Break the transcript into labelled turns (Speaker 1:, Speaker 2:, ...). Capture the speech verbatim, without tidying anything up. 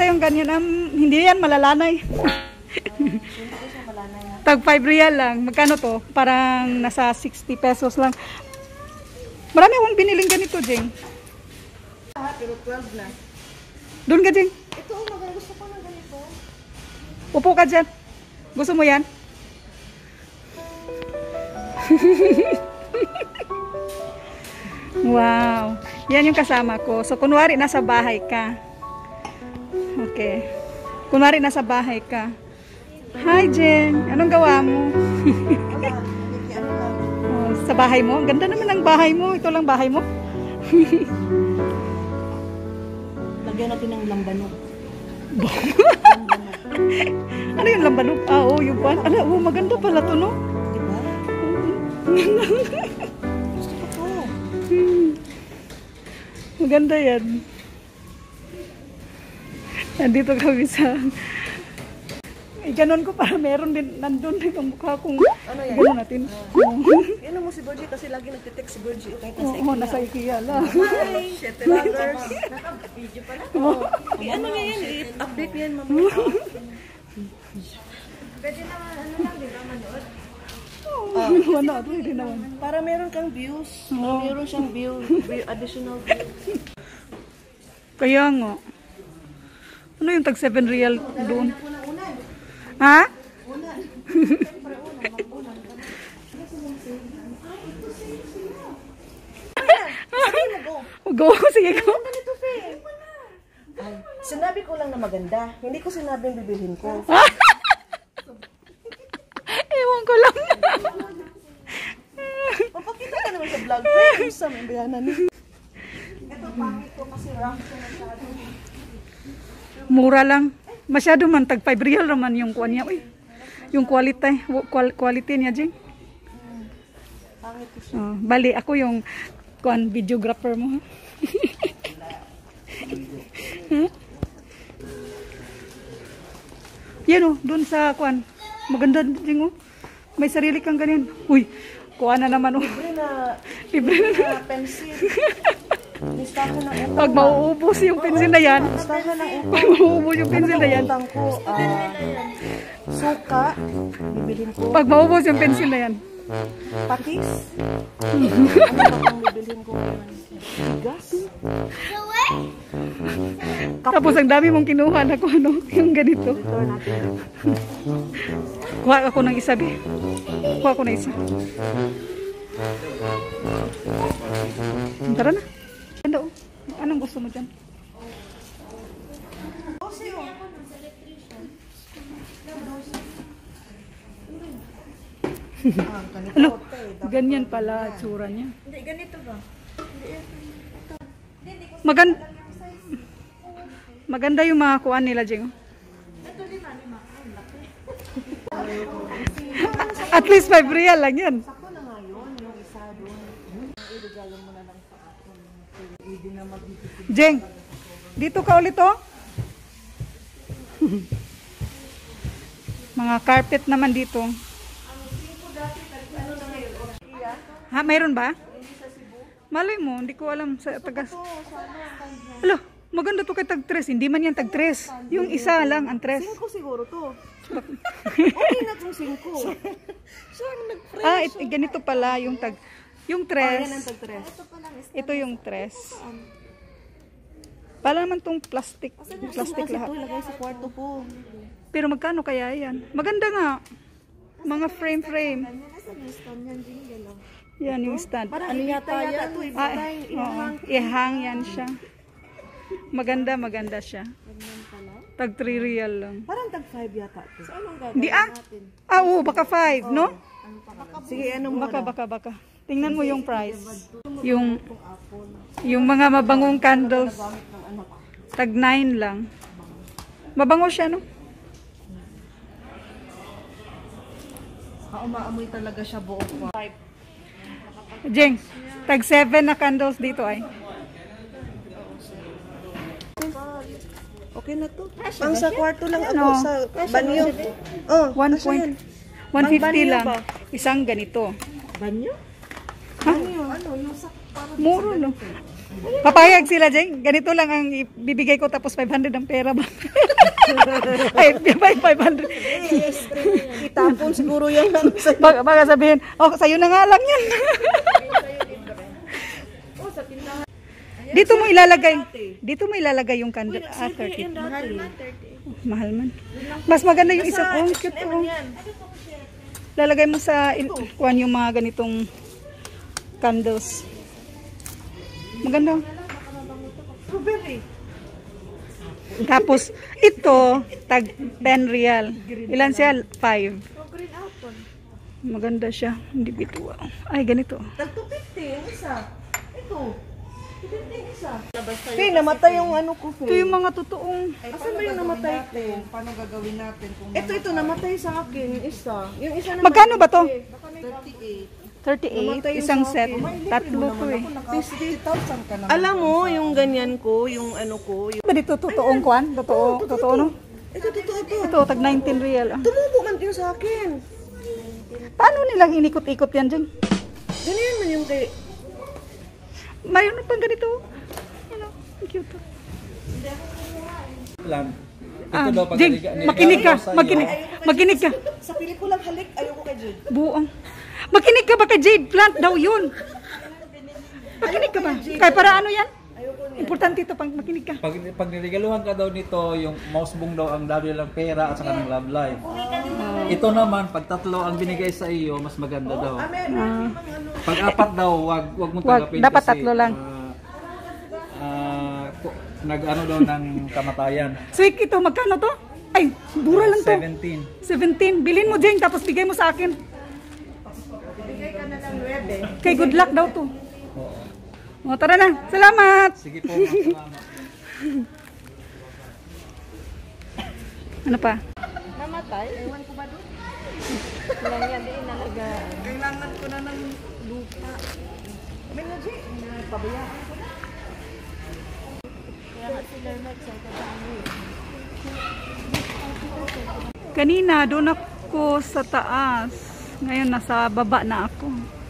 Speaker 1: maganda yung ganyan. Um, hindi yan malalanay. Tag five real lang. Magkano to? Parang nasa sixty pesos lang. Marami akong biniling ganito, Jeng.
Speaker 2: Ah, pero twelve na.
Speaker 1: Doon ka, Jeng.
Speaker 2: Ito, maganda. Gusto ko na ganito.
Speaker 1: Upo ka dyan. Gusto mo yan? Wow. Yan yung kasama ko. So, kunwari nasa bahay ka. Okay. Kunwari nasa bahay ka. Hi, Jen. Anong gawa mo? Oh, sa bahay mo? Ang ganda naman ng bahay mo. Ito lang bahay mo.
Speaker 2: Lagyan natin ng lambanog.
Speaker 1: Ano yung lambanog? Ah, oh, yung pan. Ano, oh, maganda pala to, no?
Speaker 2: Diba? Gusto ko to.
Speaker 1: Hmm. Maganda yan. Nandito kami sa... Eh, ganon ko para meron din, nandun din ang mukha kong...
Speaker 2: Ano yan?
Speaker 1: Ganon natin.
Speaker 2: Uh, Yan mo si Virgie kasi lagi nagtitext si Virgie. Kahit nasa
Speaker 1: Oo, oh, nasa IKEA lang.
Speaker 2: Hi! Shit, vloggers. Naka-video pala to. Ano nga yan? I-update yan, mamaya. Pwede naman, ano lang, di ba, manood?
Speaker 1: Oo, wala. Pwede naman.
Speaker 2: Para meron kang views.
Speaker 1: Oo.
Speaker 2: Meron siyang view, view, additional views.
Speaker 1: Kaya nga. Ano yung tag seven real doon? Ha? Go, sige go.
Speaker 2: Ay, sinabi ko lang na maganda. Hindi ko sinabing bibilhin ko.
Speaker 1: Ewan ko lang.
Speaker 2: Papakita ka naman sa vlog. Pwede sa may bayanan niya. Ito, pangit ko kasi rough ko masyado.
Speaker 1: Mura lang. Masyado man, tag five real naman yung kuha niya. Uy, yung quality, quality niya, Jing.
Speaker 2: Pangit ko siya.
Speaker 1: Oh, bali, ako yung kuan videographer mo. Huh? Yan o, dun sa kuan. Maganda din o. May sarili kang ganyan. Uy, kuha na naman o.
Speaker 2: Libre na,
Speaker 1: Libre
Speaker 2: na pencil. Listahan ng utang.
Speaker 1: Pag mauubos yung pencil na yan,
Speaker 2: Listahan ng utang.
Speaker 1: pag mauubos yung pencil na yan,
Speaker 2: Utang ko, ah, suka, bibilhin ko.
Speaker 1: pag maubos yung pencil na yan,
Speaker 2: Pakis. Ano ba kung bibilhin ko ngayon? Gas.
Speaker 1: tapos ang dami mong kinuha na kung ano, yung ganito.
Speaker 2: Return natin.
Speaker 1: Kuha ako ng isa, be. Kuha ako ng isa. Tara na. Ganda o. Anong gusto mo dyan? Ano? Ganyan pala tsura niya.
Speaker 2: Hindi, ganito ba?
Speaker 1: Maganda. Maganda yung mga kuhaan nila, Jing. At least five real lang yan.
Speaker 2: Ako na nga yun, yung isa doon. Iligalo mo na lang sa akin. Hindi na magbibigay.
Speaker 1: Jing, dito ka ulit oh. Mga carpet naman dito. Ha, mayroon ba? Malay mo, hindi ko alam sa tagas. Alo, maganda to kay tag tres. Hindi man yan tag tres. Yung isa lang ang tres.
Speaker 2: Singko siguro to. Okay na itong singko. Siya ang nag-fresh.
Speaker 1: Ah, it, ganito pala yung tag yung tres.
Speaker 2: Yan ang tag-tres.
Speaker 1: Ito yung tres. Para naman tong plastic. Plastic lahat.
Speaker 2: Ito ilagay sa kwarto ko.
Speaker 1: Pero magkano kaya yan? Maganda nga. Mga frame-frame. Yan yung stand.
Speaker 2: Parang ano yata yan?
Speaker 1: Ah, oo. Ihang yan siya. Maganda, maganda siya. Tag three real lang.
Speaker 2: Parang tag five yata to. So anong gagawin
Speaker 1: Hindi ah.
Speaker 2: natin?
Speaker 1: Ah, oo, baka five, no?
Speaker 2: Sige, anong
Speaker 1: Baka, baka, baka. Tingnan mo yung price. Yung yung mga mabangong candles. Tag nine lang. Mabango siya, no?
Speaker 2: Ah, umaamoy talaga siya buong five.
Speaker 1: Jeng, tag seven na candles dito ay.
Speaker 2: Okay na to. Ang sa kwarto lang ako
Speaker 1: Ano?
Speaker 2: sa banyo. Oh,
Speaker 1: one
Speaker 2: kasya
Speaker 1: point
Speaker 2: yan.
Speaker 1: one
Speaker 2: Ang
Speaker 1: fifty
Speaker 2: banyo
Speaker 1: lang.
Speaker 2: ba?
Speaker 1: Isang ganito.
Speaker 2: Banyo?
Speaker 1: Ha?
Speaker 2: Banyo. Ano yung
Speaker 1: Muro, no? Papayag sila, Jeng. Ganito lang ang ibibigay ko tapos five hundred ang pera ba? Ay, five hundred.
Speaker 2: Itapon siguro yan. Ano, sa-
Speaker 1: Baka, baka sabihin, oh, sa'yo na nga lang yan. Dito mo ilalagay. Dito mo ilalagay yung candle. Ah, thirty.
Speaker 2: Mahal
Speaker 1: Mahal man. Mas maganda yung isang, oh, cute, oh. Lalagay mo sa, il- kuhan yung mga ganitong candles. Maganda.
Speaker 2: Strawberry.
Speaker 1: Tapos, ito, tag ten real. Ilan siya? five.
Speaker 2: Oh, green apple.
Speaker 1: Maganda siya. Hindi bituwa. Ay, ganito.
Speaker 2: Tag two fifty yung isa. Ito. two fifty yung isa. Faye, namatay yung ano ko,
Speaker 1: Ito
Speaker 2: Faye.
Speaker 1: yung mga totoong...
Speaker 2: Asan ba yung namatay ko?
Speaker 3: Paano gagawin natin kung
Speaker 2: Ito, ito, namatay sa akin. Yung isa. Yung isa naman.
Speaker 1: Magkano ba to?
Speaker 3: thirty-eight?
Speaker 1: thirty-eight.
Speaker 2: Namatay yung
Speaker 1: Isang
Speaker 2: sa
Speaker 1: set.
Speaker 2: akin.
Speaker 1: Tatlo to eh.
Speaker 3: fifty thousand ka naman.
Speaker 2: Alam mo, yung ganyan ko, yung ano ko. Yung...
Speaker 1: Ba dito totoong kuhan? Totoo, totoo no?
Speaker 2: Ito, totoo ito.
Speaker 1: Ito, tag nineteen real. Ah.
Speaker 2: Tumubo man yun sa akin.
Speaker 1: Paano nilang inikot-ikot yan dyan?
Speaker 2: Ganyan man yung kay...
Speaker 1: Mayroon pang ganito. Ano? Ang cute. oh.
Speaker 4: Lang.
Speaker 1: Ah,
Speaker 4: Ito daw pag
Speaker 1: Jing, makinig ka. Makinig, makinig ka.
Speaker 2: Sa pelikulang halik, ayoko kay Jude.
Speaker 1: Buong. Makinig ka ba kay Jade? Plant daw yun. Makinig ka ba? Kaya para ano yan? Importante ito pang makinig ka.
Speaker 4: Pag, pag niregaluhan ka daw nito, yung mouse bong daw ang dami lang pera at saka ng love life. Ito naman, pag tatlo ang binigay sa iyo, mas maganda daw. Pag apat daw, wag wag mo
Speaker 1: Wag,
Speaker 4: tanggapin
Speaker 1: dapat
Speaker 4: kasi,
Speaker 1: tatlo lang.
Speaker 4: ah, ah, ku- nag-ano daw ng kamatayan.
Speaker 1: So ito, magkano to? Ay, mura lang to.
Speaker 4: seventeen.
Speaker 1: seventeen. Bilhin mo, Jane, tapos bigay mo sa akin. Kay good luck daw to.
Speaker 4: Oo.
Speaker 1: O, tara na. Salamat.
Speaker 4: Sige po, salamat.
Speaker 1: Ano pa?
Speaker 2: Namatay? Ewan ko ba doon? Lang yan, di nalaga.
Speaker 3: Kailangan ko na ng lupa.
Speaker 2: May nga, Jay. Pabayaan ko na. Kaya nga sila nag-excited sa ano eh.
Speaker 1: Kanina, doon ako sa taas. Ngayon, nasa baba na ako.